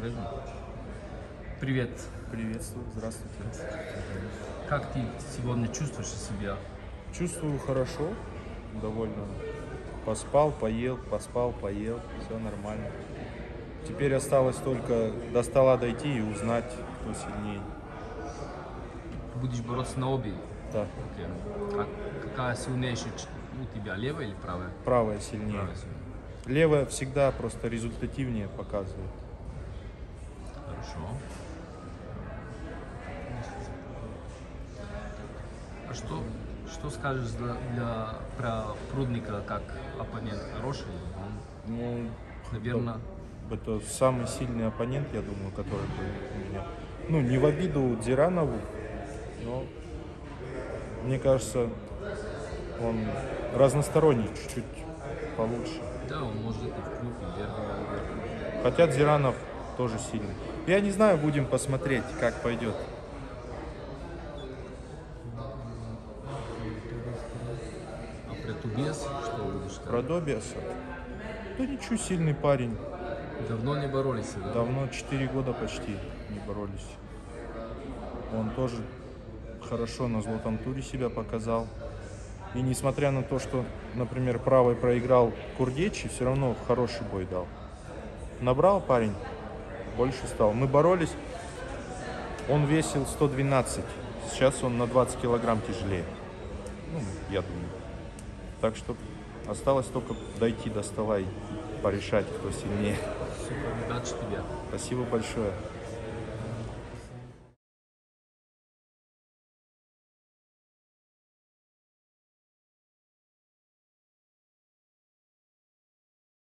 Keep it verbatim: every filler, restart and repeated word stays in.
Рыжий. Привет. Приветствую, здравствуйте. Как ты сегодня чувствуешь себя? Чувствую хорошо, довольно. Поспал, поел, поспал, поел, все нормально. Теперь осталось только до стола дойти и узнать, кто сильнее. Будешь бороться на обе? Да, Окей. А какая сильнейшая ч- у тебя, левая или правая? правая сильнее. Правая сильнее. Левая всегда просто результативнее показывает. Хорошо. А что, что скажешь для, для- про Прудника как оппонент? Хороший? Он, Ну, наверное, это самый сильный оппонент, я думаю, который был у меня. Ну, не в обиду Дзиранову, но мне кажется, он разносторонний, чуть-чуть получше. да, он может и в клуб, и вверх, и вверх. Хотя Дзиранов тоже сильный. Я не знаю, будем посмотреть, как пойдет. А про Тубес что будешь сказать? Про Добиаса. Да ничего, сильный парень. Давно не боролись, да? Давно, четыре года почти не боролись. Он тоже хорошо на золотом туре себя показал. И несмотря на то, что, например, правый проиграл Курдечи, все равно хороший бой дал. Набрал парень, больше стал. Мы боролись, он весил сто двенадцать, сейчас он на двадцать килограмм тяжелее. Ну, я думаю. Так что осталось только дойти до стола и порешать, кто сильнее. Супер, удачи тебе. Спасибо большое.